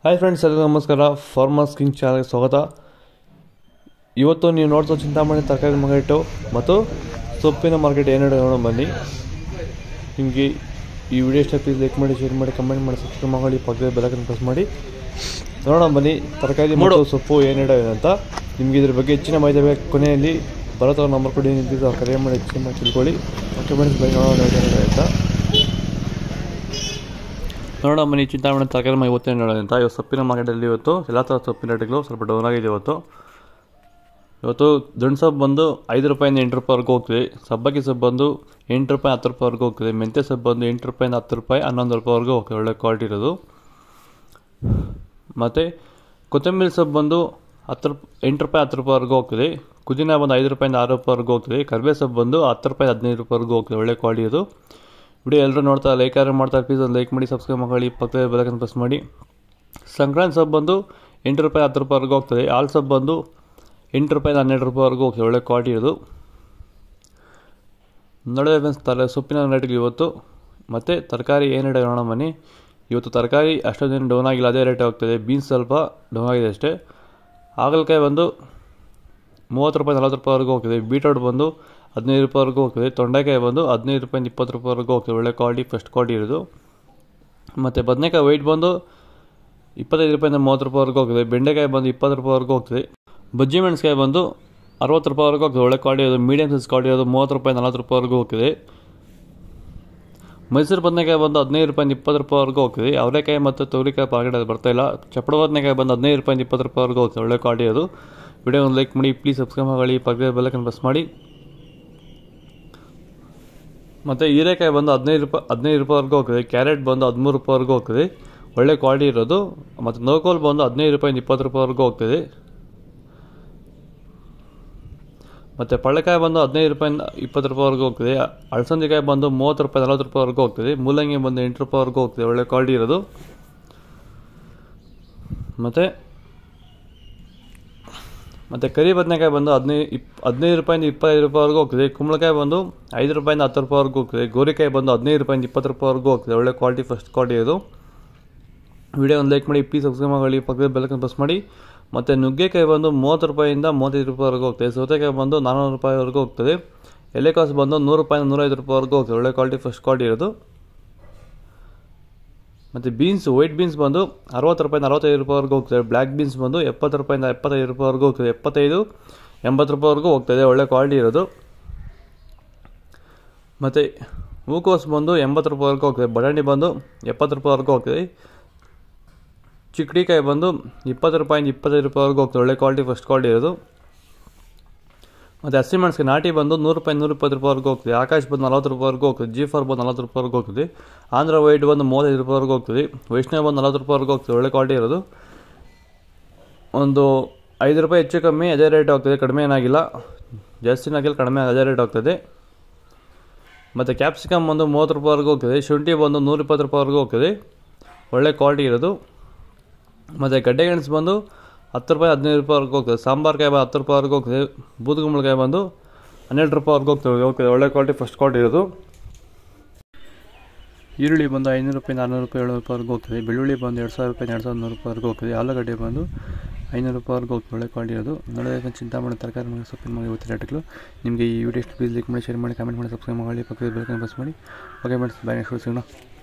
Hi friends, ಎಲ್ಲರಿಗೂ ನಮಸ್ಕಾರ. Farmers king ಚಾನಲ್ಗೆ ಸ್ವಾಗತ. ಇವತ್ತು ನೀವು ನೋಡ್ತಾ ಚಿಂತಾಮಣಿ ತರಕಾರಿ ಮಾರ್ಕೆಟು ಮತ್ತು ಸೊಪ್ಪಿನ ಮಾರ್ಕೆಟ್ ಏನು ನೋಡೋಣ ಬನ್ನಿ. ನಿಮಗೆ ಈ ವಿಡಿಯೋ ಇಷ್ಟ ಪ್ಲೀಸ್ ಲೈಕ್ ಮಾಡಿ, ಶೇರ್ ಮಾಡಿ, ಕಮೆಂಟ್ ಮಾಡಿ, ಸಬ್ಸ್ಕ್ರೈಬ್ ಮಾಡಿ, ಪಕ್ಕದ ಬೆಲ್ ಐಕಾನ್ ಪ್ರೆಸ್ ಮಾಡಿ. ನೋಡೋಣ ಬನ್ನಿ ತರಕಾರಿ ಮತ್ತು ಸೊಪ್ಪು ಏನು ಅಂತ. ನಿಮಗೆ ಇದ್ರ ಬಗ್ಗೆ ಹೆಚ್ಚಿನ ಮಾಹಿತಿ ಬೇಕು, ಕೊನೆಯಲ್ಲಿ ಬರೋ ನಂಬರ್ ಕೊಡಿ, ನಿಂತಿದ್ದು ಕರೆ ಮಾಡಿ ಹೆಚ್ಚಿನ ಮಾಡಿ ತಿಳ್ಕೊಳ್ಳಿ. ಕಮೆಂಟ್ಸ್ ಬೈ ನೋಡೋಣ ಅಂತ. ನೋಡೋಣ ಬನ್ನಿ ಚಿಂತಾಮಣಿ ತರಕಾರಿ ಇವತ್ತೇನು ನೋಡೋಣ ಅಂತ. ಇವತ್ತು ಸೊಪ್ಪಿನ ಮಾರ್ಕೆಟಲ್ಲಿ ಇವತ್ತು ಎಲ್ಲ ಥರ ಸೊಪ್ಪಿನ ರೇಟ್ಗಳು ಸ್ವಲ್ಪ ಡೌನ್ ಆಗಿದೆ. ಇವತ್ತು ದುಂಡು ಸೊಪ್ಪು ಬಂದು 5 ರೂಪಾಯಿಂದ 8 ರೂಪಾಯಿವರೆಗೂ ಹೋಗ್ತದೆ. ಸಬ್ಬಕ್ಕಿ ಸೊಪ್ಪು ಬಂದು 8 ರೂಪಾಯಿ 10 ರೂಪಾಯಿವರೆಗೂ ಹೋಗ್ತದೆ. ಮೆಂತ್ಯ ಸೊಪ್ಪು ಬಂದು 8 ರೂಪಾಯಿಂದ 10 ರೂಪಾಯಿ 11 ರೂಪಾಯಿವರೆಗೂ ಹೋಗ್ತದೆ, ಒಳ್ಳೆ ಕ್ವಾಲಿಟಿ ಇರೋದು. ಮತ್ತು ಕೊತ್ತಂಬರಿ ಸೊಪ್ಪು ಬಂದು 8 ರೂಪಾಯಿ 10 ರೂಪಾಯಿವರೆಗೂ ಹೋಗ್ತದೆ. ಪುದೀನ ಬಂದು 5 ರೂಪಾಯಿಂದ 6 ರೂಪಾಯಿವರೆಗೂ ಹೋಗ್ತದೆ. ಕರಿಬೇವು ಸೊಪ್ಪು ಬಂದು 10 ರೂಪಾಯಿ 15 ರೂಪಾಯಿವರೆಗೂ ಹೋಗ್ತದೆ, ಒಳ್ಳೆ ಕ್ವಾಲಿಟಿ ಇದು. ವಿಡಿಯೋ ಎಲ್ಲರೂ ನೋಡ್ತಾ ಲೈಕ್ ಯಾರು ಮಾಡ್ತಾರೆ ಪ್ಲೀಸ್ ಒಂದು ಲೈಕ್ ಮಾಡಿ, ಸಬ್ಸ್ಕ್ರೈಬ್ ಮಾಡಿ, ಪಕ್ಕದ ಬೆಲ್ ಐಕಾನ್ ಪ್ರೆಸ್ ಮಾಡಿ. ಸಂಕ್ರಾಂತಿ ಸೊಪ್ಪು ಬಂದು 8 ರೂಪಾಯಿ 10 ರೂಪಾಯಿವರೆಗೂ ಹೋಗ್ತದೆ. ಹಾಲು ಸೊಪ್ಪು ಬಂದು 8 ರೂಪಾಯಿ 12 ರೂಪಾಯಿವರೆಗೂ ಹೋಗ್ತದೆ, ಒಳ್ಳೆ ಕ್ವಾಲಿಟಿ ಇದು. ನೋಡಿದ್ರೆ ಫ್ರೆಂಡ್ಸ್ ಸೊಪ್ಪಿನ ರೇಟ್ಗೆ ಇವತ್ತು. ಮತ್ತು ತರಕಾರಿ ಏನು ರೇಟ್ ನೋಡೋಣ ಬನ್ನಿ. ಇವತ್ತು ತರಕಾರಿ ಅಷ್ಟೊಂದೇನು ಡೌನ್ ಆಗಿಲ್ಲ, ಅದೇ ರೇಟ್ ಹೋಗ್ತದೆ. ಬೀನ್ಸ್ ಸ್ವಲ್ಪ ಡೌನ್ ಆಗಿದೆ ಅಷ್ಟೇ. ಹಾಗಲಕಾಯಿ ಬಂದು 30 ರೂಪಾಯಿ 40 ರೂಪಾಯಿವರೆಗೂ ಹೋಗ್ತದೆ. ಬೀಟ್ರೋಟ್ ಬಂದು 15 ರೂಪಾಯಿವರೆಗೂ ಹೋಗ್ತದೆ. ತೊಂಡೆಕಾಯಿ ಬಂದು 15 ರೂಪಾಯಿಂದ 20 ರೂಪಾಯಿವರೆಗೂ ಹೋಗ್ತದೆ, ಒಳ್ಳೆ ಕ್ವಾಲಿಟಿ ಫಸ್ಟ್ ಕ್ವಾಲಿಟಿ ಇರೋದು. ಮತ್ತು ಬದನೆಕಾಯಿ ವೈಟ್ ಬಂದು 25 ರೂಪಾಯಿಂದ 30 ರೂಪಾಯಿವರೆಗೂ ಹೋಗ್ತದೆ. ಬೆಂಡೆಕಾಯಿ ಬಂದು 20 ರೂಪಾಯಿವರೆಗೂ ಹೋಗ್ತದೆ. ಬಜ್ಜಿ ಮೆಣಸಿಕಾಯಿ ಬಂದು 60 ರೂಪಾಯಿವರೆಗೂ ಹೋಗ್ತದೆ, ಒಳ್ಳೆ ಕ್ವಾಲಿಟಿ ಇರೋದು. ಮೀಡಿಯಮ್ ಸೈಜ್ ಕ್ವಾಲಿಟಿ ಇರೋದು 30 ರೂಪಾಯಿ 40 ರೂಪಾಯಿವರೆಗೂ ಹೋಗ್ತದೆ. ಮೈಸೂರು ಬದನೆಕಾಯಿ ಬಂದು 15 ರೂಪಾಯಿಂದ 20 ರೂಪಾಯಿವರೆಗೂ ಹೋಗ್ತದೆ. ಅವರೆಕಾಯಿ ಮತ್ತು ತೊಗರಿಕಾಯಿ ಪಾಕೆಟ್ ಅದು ಬರ್ತಾಯಿಲ್ಲ. ಚಪ್ಪಳ ಬದನೆಕಾಯಿ ಬಂದು 15 ರೂಪಾಯಿಂದ 20 ರೂಪಾಯಿವರೆಗೂ ಹೋಗ್ತದೆ, ಒಳ್ಳೆ ಕ್ವಾಲಿಟಿ ಅದು. ವಿಡಿಯೋ ಒಂದು ಲೈಕ್ ಮಾಡಿ, ಪ್ಲೀಸ್ ಸಬ್ಸ್ಕ್ರೈಬ್ ಮಾಡಿ, ಪಕ್ಕದ ಬೆಲ್ ಐಕಾನ್ ಪ್ರೆಸ್ ಮಾಡಿ. ಮತ್ತು ಹೀರೆಕಾಯಿ ಬಂದು 15 ರೂಪಾಯಿವರೆಗೂ ಹೋಗ್ತದೆ. ಕ್ಯಾರೆಟ್ ಬಂದು 13 ರೂಪಾಯಿವರೆಗೂ ಹೋಗ್ತದೆ, ಒಳ್ಳೆ ಕ್ವಾಲಿಟಿ ಇರೋದು. ಮತ್ತು ನೋಕೋಲ್ ಬಂದು 15 ರೂಪಾಯಿಂದ 20 ರೂಪಾಯಿವರೆಗೂ ಹೋಗ್ತದೆ. ಮತ್ತು ಪಳ್ಳೆಕಾಯಿ ಬಂದು 15 ರೂಪಾಯಿಂದ 20 ರೂಪಾಯಿವರೆಗೂ ಹೋಗ್ತದೆ. ಅಳಸಂದಿಕಾಯಿ ಬಂದು 30 ರೂಪಾಯಿ 40 ರೂಪಾಯಿವರೆಗೂ ಹೋಗ್ತದೆ. ಮೂಲಂಗಿ ಬಂದು 8 ರೂಪಾಯಿವರೆಗೂ ಹೋಗ್ತದೆ, ಒಳ್ಳೆ ಕ್ವಾಲಿಟಿ ಇರೋದು. ಮತ್ತು ಕರಿ ಬದನೆಕಾಯಿ ಬಂದು 15 ರೂಪಾಯಿಂದ 25 ರೂಪಾಯಿವರೆಗೂ ಹೋಗ್ತದೆ. ಕುಂಬಳಕಾಯಿ ಬಂದು 5 ರೂಪಾಯಿಂದ 10 ರೂಪಾಯಿವರೆಗೂ ಹೋಗ್ತದೆ. ಗೋರಿಕಾಯಿ ಬಂದು 15 ರೂಪಾಯಿಂದ 20 ರೂಪಾಯಿವರೆಗೂ ಹೋಗ್ತದೆ, ಒಳ್ಳೆ ಕ್ವಾಲಿಟಿ ಫಸ್ಟ್ ಕ್ವಾಲಿಟಿ ಇದು. ವಿಡಿಯೋ ಒಂದು ಲೈಕ್ ಮಾಡಿ, ಪ್ಲೀಸ್ ಸಬ್ಸ್ಕ್ರೈಬ್ ಮಾಡಿ, ಪಕ್ಕದ ಬೆಲ್ ಐಕಾನ್ ಪ್ರೆಸ್ ಮಾಡಿ. ಮತ್ತು ನುಗ್ಗೆಕಾಯಿ ಬಂದು 30 ರೂಪಾಯಿಂದ 35 ರೂಪಾಯಿವರೆಗೂ ಹೋಗ್ತದೆ. ಸೌತೆಕಾಯಿ ಬಂದು 400 ರೂಪಾಯಿವರೆಗೂ ಹೋಗ್ತದೆ. ಎಲೆಕೋಸು ಬಂದು 100 ರೂಪಾಯಿಂದ 105 ರೂಪಾಯಿವರೆಗೂ ಹೋಗ್ತದೆ, ಒಳ್ಳೆ ಕ್ವಾಲಿಟಿ ಫಸ್ಟ್ ಕ್ವಾಲಿಟಿ ಇರೋದು. ಮತ್ತು ಬೀನ್ಸ್ ವೈಟ್ ಬೀನ್ಸ್ ಬಂದು 60 ರೂಪಾಯಿಂದ 65 ರೂಪಾಯಿವರೆಗೂ ಹೋಗ್ತದೆ. ಬ್ಲ್ಯಾಕ್ ಬೀನ್ಸ್ ಬಂದು 70 ರೂಪಾಯಿಂದ 75 ರೂಪಾಯಿವರೆಗೂ ಹೋಗ್ತದೆ. 75 80 ರೂಪಾಯಿವರೆಗೂ ಹೋಗ್ತದೆ, ಒಳ್ಳೆ ಕ್ವಾಲಿಟಿ ಇರೋದು. ಮತ್ತು ಹೂಕೋಸು ಬಂದು 80 ರೂಪಾಯಿವರೆಗೂ ಹೋಗ್ತದೆ. ಬಟಾಣಿ ಬಂದು 70 ರೂಪಾಯಿವರೆಗೂ ಹೋಗ್ತದೆ. ಚಿಕ್ಕಡಿಕಾಯಿ ಬಂದು 20 ರೂಪಾಯಿಂದ 25 ರೂಪಾಯಿವರೆಗೂ ಹೋಗ್ತದೆ, ಒಳ್ಳೆ ಕ್ವಾಲಿಟಿ ಫಸ್ಟ್ ಕ್ವಾಲಿಟಿ ಇರೋದು. ಮತ್ತು ಹಸಿಮೆಣಸಿಗೆ ನಾಟಿ ಬಂದು 100 ರೂಪಾಯಿ 120 ರೂಪಾಯಿವರೆಗೂ ಹೋಗ್ತದೆ. ಆಕಾಶ್ ಬಂದು 40 ರೂಪಾಯಿವರೆಗೂ ಹೋಗ್ತದೆ. G4 ಬಂದು 40 ರೂಪಾಯಿವರೆಗೂ ಹೋಗ್ತದೆ. ಆಂಧ್ರ ವೈಟ್ ಬಂದು 35 ರೂಪಾಯಿವರೆಗೂ ಹೋಗ್ತದೆ. ವೈಷ್ಣವ್ ಬಂದು 40 ರೂಪಾಯಿವರೆಗೂ ಹೋಗ್ತದೆ, ಒಳ್ಳೆ ಕ್ವಾಲಿಟಿ ಇರೋದು. ಒಂದು 5 ರೂಪಾಯಿ ಹೆಚ್ಚು ಕಮ್ಮಿ ಅದೇ ರೇಟ್ ಹೋಗ್ತದೆ, ಕಡಿಮೆ ಏನಾಗಿಲ್ಲ, ಜಾಸ್ತಿನೂ ಆಗಿಲ್ಲ, ಕಡಿಮೆ ಅದೇ ರೇಟ್ ಹೋಗ್ತದೆ. ಮತ್ತು ಕ್ಯಾಪ್ಸಿಕಮ್ ಬಂದು 30 ರೂಪಾಯಿವರೆಗೂ ಹೋಗ್ತದೆ. ಶುಂಠಿ ಬಂದು 120 ರೂಪಾಯಿವರೆಗೂ ಹೋಗ್ತದೆ, ಒಳ್ಳೆ ಕ್ವಾಲಿಟಿ ಇರೋದು. ಮತ್ತು ಗಡ್ಡೆಗೆಣಸು ಬಂದು 10 ರೂಪಾಯಿ 15 ರೂಪಾಯಿವರೆಗೂ ಹೋಗ್ತದೆ. ಸಾಂಬಾರ್ಕಾಯಿ ಬಂದು 10 ರೂಪಾಯಿವರೆಗೂ ಹೋಗ್ತದೆ. ಬೂದುಗುಂಬಳಕಾಯಿ ಬಂದು 12 ರೂಪಾಯಿವರೆಗೂ ಹೋಗ್ತದೆ, ಒಳ್ಳೆ ಕ್ವಾಲಿಟಿ ಫಸ್ಟ್ ಕ್ವಾಲಿಟಿ ಇರೋದು. ಈರುಳ್ಳಿ ಬಂದು 500 ರೂಪಾಯಿ 400 ರೂಪಾಯಿ 700 ರೂಪಾಯಿವರೆಗೂ ಹೋಗ್ತದೆ. ಬೆಳ್ಳುಳ್ಳಿ ಬಂದು 2000 ರೂಪಾಯಿ 2100 ರೂಪಾಯಿವರೆಗೂ ಹೋಗ್ತದೆ. ಆಲೂಗಡ್ಡೆ ಬಂದು 500 ರೂಪಾಯಿವರೆಗೂ ಹೋಗ್ತದೆ, ಒಳ್ಳೆ ಕ್ವಾಲಿಟಿ ಇರೋದು. ನೋಡೋದಕ್ಕೆ ಚಿಂತಾಮಣಿ ತರಕಾರಿ ಮಾಡಿ ಸೊಪ್ಪಿನ ಮಾಡಿ ಇವತ್ತು ರೇಟ್ಗಳು. ನಿಮಗೆ ಈ ವಿಡಿಯೋ ಇಷ್ಟು ಪ್ಲೀಸ್ ಲೈಕ್ ಮಾಡಿ, ಶೇರ್ ಮಾಡಿ, ಕಮೆಂಟ್ ಮಾಡಿ, ಸಬ್ಸ್ಕ್ರೈಬ್ ಮಾಡಿ, ಪಕ್ಕದ ಬೆಲ್ ಐಕಾನ್ ಪ್ರೆಸ್ ಮಾಡಿ. ಓಕೆ ಫ್ರೆಂಡ್ಸ್, ಬೈ ನೆಕ್ಸ್ಟ್ ಸಿಗೋಣ.